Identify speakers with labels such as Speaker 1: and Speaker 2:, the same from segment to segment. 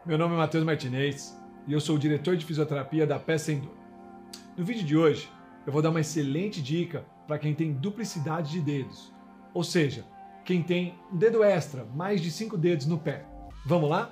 Speaker 1: Meu nome é Matheus Martinez e eu sou o diretor de fisioterapia da Pé Sem Dor. No vídeo de hoje, eu vou dar uma excelente dica para quem tem duplicidade de dedos, ou seja, quem tem um dedo extra, mais de 5 dedos no pé. Vamos lá?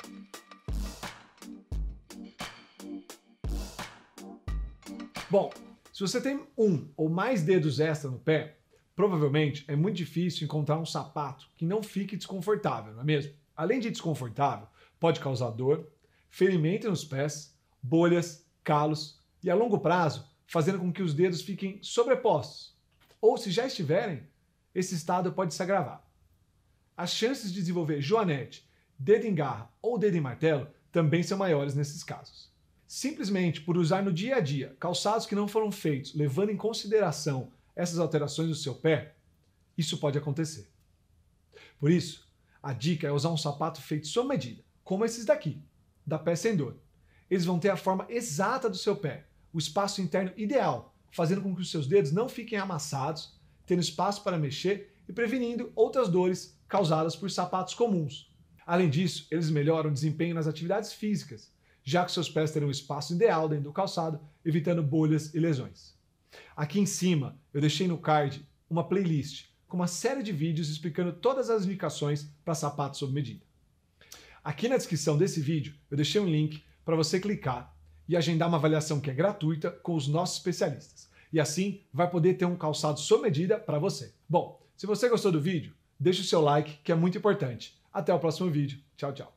Speaker 1: Bom, se você tem um ou mais dedos extra no pé, provavelmente é muito difícil encontrar um sapato que não fique desconfortável, não é mesmo? Além de desconfortável, pode causar dor, ferimento nos pés, bolhas, calos e a longo prazo, fazendo com que os dedos fiquem sobrepostos. Ou se já estiverem, esse estado pode se agravar. As chances de desenvolver joanete, dedo em garra ou dedo em martelo também são maiores nesses casos. Simplesmente por usar no dia a dia calçados que não foram feitos levando em consideração essas alterações do seu pé, isso pode acontecer. Por isso, a dica é usar um sapato feito sob medida, como esses daqui, da Pé Sem Dor. Eles vão ter a forma exata do seu pé, o espaço interno ideal, fazendo com que os seus dedos não fiquem amassados, tendo espaço para mexer e prevenindo outras dores causadas por sapatos comuns. Além disso, eles melhoram o desempenho nas atividades físicas, já que seus pés terão o espaço ideal dentro do calçado, evitando bolhas e lesões. Aqui em cima, eu deixei no card uma playlist com uma série de vídeos explicando todas as indicações para sapatos sob medida. Aqui na descrição desse vídeo, eu deixei um link para você clicar e agendar uma avaliação que é gratuita com os nossos especialistas. E assim, vai poder ter um calçado sob medida para você. Bom, se você gostou do vídeo, deixa o seu like, que é muito importante. Até o próximo vídeo. Tchau, tchau.